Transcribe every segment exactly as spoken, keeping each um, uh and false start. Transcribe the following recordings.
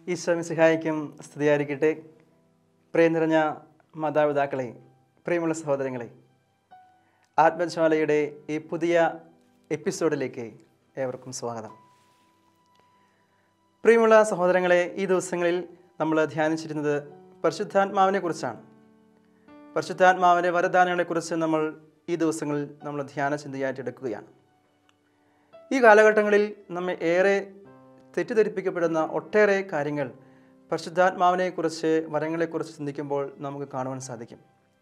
ഈശോ മിശിഹായ്ക്കും സ്തുതിയായിരിക്കട്ടെ. പ്രിയ നിറഞ്ഞ മാതാപിതാക്കളെ, പ്രിയമുള്ള സഹോദരങ്ങളെ, ആത്മജ്വാലയുടെ ഈ പുതിയ എപ്പിസോഡിലേക്ക് ഏവർക്കും സ്വാഗതം. പ്രിയമുള്ള സഹോദരങ്ങളെ, ഈ ദിവസങ്ങളിൽ നമ്മൾ ധ്യാനിച്ചിരുന്നത് പരിശുദ്ധാത്മാവിനെ കുറിച്ചാണ്. പരിശുദ്ധാത്മാവിൻ്റെ വരദാനങ്ങളെക്കുറിച്ച് നമ്മൾ ഈ ദിവസങ്ങളിൽ നമ്മൾ ധ്യാന ചിന്തയായിട്ട് എടുക്കുകയാണ്. ഈ കാലഘട്ടങ്ങളിൽ നമ്മെ ഏറെ തെറ്റിദ്ധരിപ്പിക്കപ്പെടുന്ന ഒട്ടേറെ കാര്യങ്ങൾ പരിശുദ്ധാത്മാവിനെക്കുറിച്ച്, വരങ്ങളെക്കുറിച്ച് ചിന്തിക്കുമ്പോൾ നമുക്ക് കാണുവാൻ സാധിക്കും.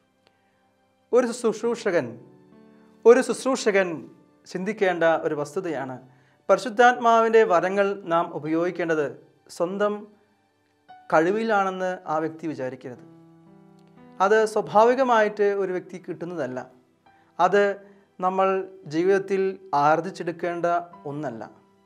ഒരു ശുശ്രൂഷകൻ ഒരു ശുശ്രൂഷകൻ ചിന്തിക്കേണ്ട ഒരു വസ്തുതയാണ്, പരിശുദ്ധാത്മാവിൻ്റെ വരങ്ങൾ നാം ഉപയോഗിക്കേണ്ടത് സ്വന്തം കഴിവിലാണെന്ന് ആ വ്യക്തി വിചാരിക്കരുത്. അത് സ്വാഭാവികമായിട്ട് ഒരു വ്യക്തി കിട്ടുന്നതല്ല. അത് നമ്മൾ ജീവിതത്തിൽ ആർജിച്ചെടുക്കേണ്ട ഒന്നല്ല.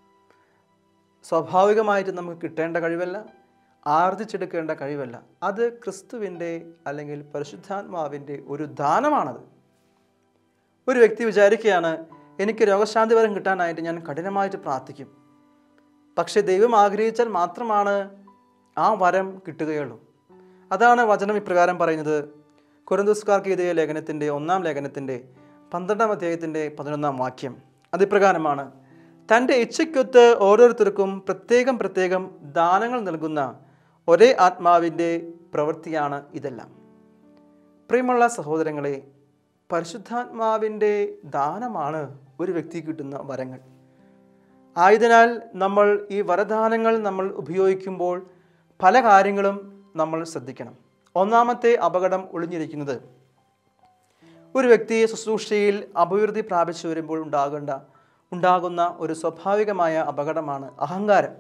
സ്വാഭാവികമായിട്ട് നമുക്ക് കിട്ടേണ്ട കഴിവല്ല, ആർജിച്ചെടുക്കേണ്ട കഴിവല്ല. അത് ക്രിസ്തുവിൻ്റെ അല്ലെങ്കിൽ പരിശുദ്ധാത്മാവിൻ്റെ ഒരു ദാനമാണത്. ഒരു വ്യക്തി വിചാരിക്കുകയാണ്, എനിക്ക് രോഗശാന്തി വരം കിട്ടാനായിട്ട് ഞാൻ കഠിനമായിട്ട് പ്രാർത്ഥിക്കും, പക്ഷേ ദൈവം ആഗ്രഹിച്ചാൽ മാത്രമാണ് ആ വരം കിട്ടുകയുള്ളൂ. അതാണ് വചനം ഇപ്രകാരം പറയുന്നത്. കൊരിന്ത്യക്കാർക്ക് എഴുതിയ ലേഖനത്തിൻ്റെ ഒന്നാം ലേഖനത്തിൻ്റെ പന്ത്രണ്ടാം അധ്യായത്തിൻ്റെ പതിനൊന്നാം വാക്യം അതിപ്രകാരമാണ്: തൻ്റെ ഇച്ഛയ്ക്കൊത്ത് ഓരോരുത്തർക്കും പ്രത്യേകം പ്രത്യേകം ദാനങ്ങൾ നൽകുന്ന ഒരേ ആത്മാവിൻ്റെ പ്രവൃത്തിയാണ് ഇതെല്ലാം. പ്രിയമുള്ള സഹോദരങ്ങളെ, പരിശുദ്ധാത്മാവിൻ്റെ ദാനമാണ് ഒരു വ്യക്തി കിട്ടുന്ന വരങ്ങൾ. ആയതിനാൽ നമ്മൾ ഈ വരദാനങ്ങൾ നമ്മൾ ഉപയോഗിക്കുമ്പോൾ പല കാര്യങ്ങളും നമ്മൾ ശ്രദ്ധിക്കണം. ഒന്നാമത്തെ അപകടം ഒളിഞ്ഞിരിക്കുന്നത്, ഒരു വ്യക്തി ശുശ്രൂഷയിൽ അഭിവൃദ്ധി പ്രാപിച്ചു വരുമ്പോൾ ഉണ്ടാകേണ്ട ഉണ്ടാകുന്ന ഒരു സ്വാഭാവികമായ അപകടമാണ് അഹങ്കാരം.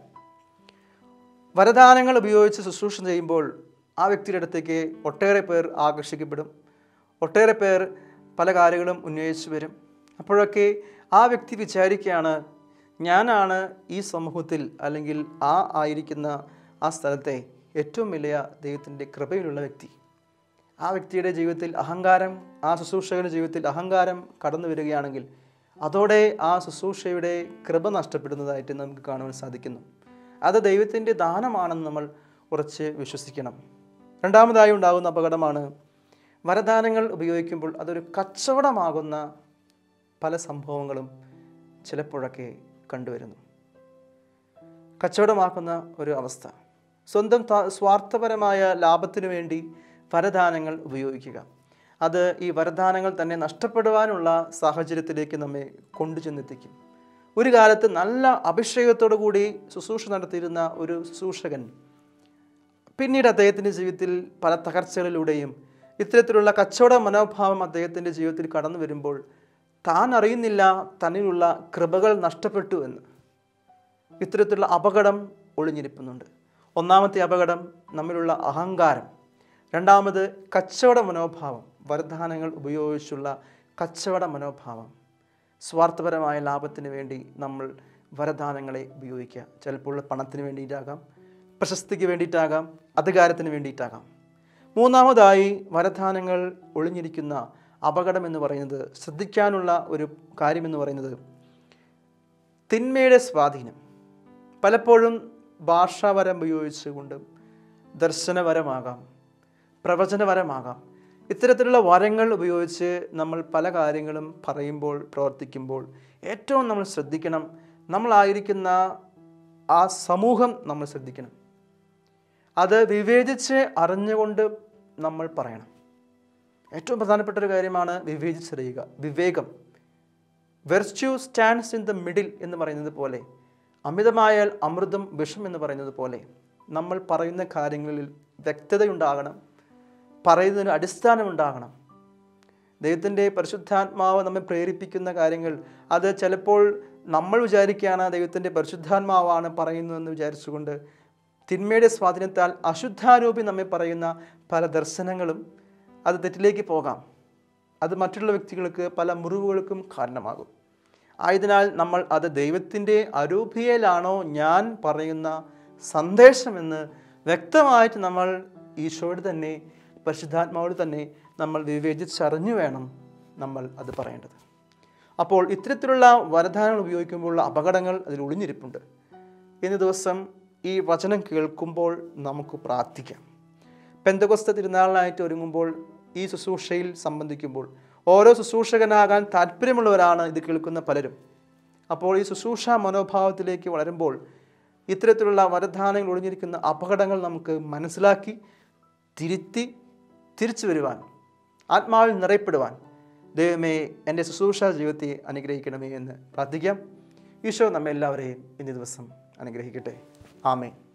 വരദാനങ്ങൾ ഉപയോഗിച്ച് ശുശ്രൂഷ ചെയ്യുമ്പോൾ ആ വ്യക്തിയുടെ അടുത്തേക്ക് ഒട്ടേറെ പേർ ആകർഷിക്കപ്പെടും. ഒട്ടേറെ പേർ പല കാര്യങ്ങളും ഉന്നയിച്ചു വരും. അപ്പോഴൊക്കെ ആ വ്യക്തി വിചാരിക്കുകയാണ്, ഞാനാണ് ഈ സമൂഹത്തിൽ അല്ലെങ്കിൽ ആ ആയിരിക്കുന്ന ആ സ്ഥലത്തെ ഏറ്റവും വലിയ ദൈവത്തിൻ്റെ കൃപയിലുള്ള വ്യക്തി. ആ വ്യക്തിയുടെ ജീവിതത്തിൽ അഹങ്കാരം, ആ ശുശ്രൂഷകരുടെ ജീവിതത്തിൽ അഹങ്കാരം കടന്നു വരികയാണെങ്കിൽ അതോടെ ആ ശുശ്രൂഷയുടെ കൃപ നഷ്ടപ്പെടുന്നതായിട്ട് നമുക്ക് കാണുവാൻ സാധിക്കുന്നു. അത് ദൈവത്തിൻ്റെ ദാനമാണെന്ന് നമ്മൾ ഉറച്ച് വിശ്വസിക്കണം. രണ്ടാമതായി ഉണ്ടാകുന്ന അപകടമാണ്, വരദാനങ്ങൾ ഉപയോഗിക്കുമ്പോൾ അതൊരു കച്ചവടമാകുന്ന പല സംഭവങ്ങളും ചിലപ്പോഴൊക്കെ കണ്ടുവരുന്നു. കച്ചവടമാക്കുന്ന ഒരു അവസ്ഥ, സ്വന്തം സ്വാർത്ഥപരമായ ലാഭത്തിനു വേണ്ടി വരദാനങ്ങൾ ഉപയോഗിക്കുക, അത് ഈ വരദാനങ്ങൾ തന്നെ നഷ്ടപ്പെടുവാനുള്ള സാഹചര്യത്തിലേക്ക് നമ്മെ കൊണ്ടുചെന്നെത്തിക്കും. ഒരു കാലത്ത് നല്ല അഭിഷേകത്തോടു കൂടി ശുശ്രൂഷ നടത്തിയിരുന്ന ഒരു ശുശ്രൂഷകൻ പിന്നീട് അദ്ദേഹത്തിൻ്റെ ജീവിതത്തിൽ പല തകർച്ചകളിലൂടെയും ഇത്തരത്തിലുള്ള കച്ചവട മനോഭാവം അദ്ദേഹത്തിൻ്റെ ജീവിതത്തിൽ കടന്നു വരുമ്പോൾ താൻ അറിയുന്നില്ല തന്നിലുള്ള കൃപകൾ നഷ്ടപ്പെട്ടു എന്ന്. ഇത്തരത്തിലുള്ള അപകടം ഒളിഞ്ഞിരിക്കുന്നുണ്ട്. ഒന്നാമത്തെ അപകടം നമ്മിലുള്ള അഹങ്കാരം. രണ്ടാമത് കച്ചവട മനോഭാവം, വരദാനങ്ങൾ ഉപയോഗിച്ചുള്ള കച്ചവട മനോഭാവം. സ്വാർത്ഥപരമായ ലാഭത്തിന് വേണ്ടി നമ്മൾ വരദാനങ്ങളെ ഉപയോഗിക്കുക. ചിലപ്പോൾ പണത്തിന് വേണ്ടിയിട്ടാകാം, പ്രശസ്തിക്ക് വേണ്ടിയിട്ടാകാം, അധികാരത്തിന് വേണ്ടിയിട്ടാകാം. മൂന്നാമതായി വരദാനങ്ങൾ ഒളിഞ്ഞിരിക്കുന്ന അപകടം എന്ന് പറയുന്നത്, ശ്രദ്ധിക്കാനുള്ള ഒരു കാര്യമെന്ന് പറയുന്നത് തിന്മയുടെ സ്വാധീനം. പലപ്പോഴും ഭാഷാവരം ഉപയോഗിച്ചുകൊണ്ടും ദർശനവരമാകാം, പ്രവചനവരമാകാം, ഇത്തരത്തിലുള്ള വരങ്ങൾ ഉപയോഗിച്ച് നമ്മൾ പല കാര്യങ്ങളും പറയുമ്പോൾ, പ്രവർത്തിക്കുമ്പോൾ ഏറ്റവും നമ്മൾ ശ്രദ്ധിക്കണം, നമ്മളായിരിക്കുന്ന ആ സമൂഹം നമ്മൾ ശ്രദ്ധിക്കണം. അത് വിവേചിച്ച് അറിഞ്ഞുകൊണ്ട് നമ്മൾ പറയണം. ഏറ്റവും പ്രധാനപ്പെട്ട ഒരു കാര്യമാണ് വിവേചിച്ചറിയുക, വിവേകം. Virtue stands in the middle എന്ന് പറയുന്നത് പോലെ, അമിതമായാൽ അമൃതം വിഷം എന്ന് പറയുന്നത് പോലെ, നമ്മൾ പറയുന്ന കാര്യങ്ങളിൽ വ്യക്തതയുണ്ടാകണം, പറയുന്നതിന് അടിസ്ഥാനമുണ്ടാകണം. ദൈവത്തിൻ്റെ പരിശുദ്ധാത്മാവ് നമ്മെ പ്രേരിപ്പിക്കുന്ന കാര്യങ്ങൾ, അത് ചിലപ്പോൾ നമ്മൾ വിചാരിക്കുകയാണ് ദൈവത്തിൻ്റെ പരിശുദ്ധാത്മാവാണ് പറയുന്നതെന്ന് വിചാരിച്ചുകൊണ്ട് തിന്മയുടെ സ്വാധീനത്താൽ അശുദ്ധാരൂപി നമ്മെ പറയുന്ന പല ദർശനങ്ങളും അത് തെറ്റിലേക്ക് പോകാം. അത് മറ്റുള്ള വ്യക്തികൾക്ക് പല മുറിവുകൾക്കും കാരണമാകും. ആയതിനാൽ നമ്മൾ അത് ദൈവത്തിൻ്റെ അരൂപിയിലാണോ ഞാൻ പറയുന്ന സന്ദേശമെന്ന് വ്യക്തമായിട്ട് നമ്മൾ ഈശോയോട് തന്നെ, പരിശുദ്ധാത്മാവോട് തന്നെ നമ്മൾ വിവേചിച്ചറിഞ്ഞു വേണം നമ്മൾ അത് പറയേണ്ടത്. അപ്പോൾ ഇത്തരത്തിലുള്ള വരദാനങ്ങൾ ഉപയോഗിക്കുമ്പോഴുള്ള അപകടങ്ങൾ അതിൽ ഒളിഞ്ഞിരിപ്പുണ്ട്. ഇന്ന് ദിവസം ഈ വചനം കേൾക്കുമ്പോൾ നമുക്ക് പ്രാർത്ഥിക്കാം. പെന്തക്കോസ്ത തിരുനാളിനായിട്ട് ഒരുങ്ങുമ്പോൾ, ഈ ശുശ്രൂഷയിൽ സംബന്ധിക്കുമ്പോൾ, ഓരോ ശുശ്രൂഷകനാകാൻ താല്പര്യമുള്ളവരാണ് ഇത് കേൾക്കുന്ന പലരും. അപ്പോൾ ഈ ശുശ്രൂഷ മനോഭാവത്തിലേക്ക് വളരുമ്പോൾ ഇത്തരത്തിലുള്ള വരദാനങ്ങൾ ഒളിഞ്ഞിരിക്കുന്ന അപകടങ്ങൾ നമുക്ക് മനസ്സിലാക്കി തിരുത്തി തിരിച്ചു വരുവാൻ, ആത്മാവിൽ നിറയപ്പെടുവാൻ ദൈവമേ എൻ്റെ ശുശ്രൂഷ ജീവിതത്തെ അനുഗ്രഹിക്കണമേ എന്ന് പ്രാർത്ഥിക്കാം. ഈശോ നമ്മെല്ലാവരെയും ഇന്നേ ദിവസം അനുഗ്രഹിക്കട്ടെ. ആമേൻ.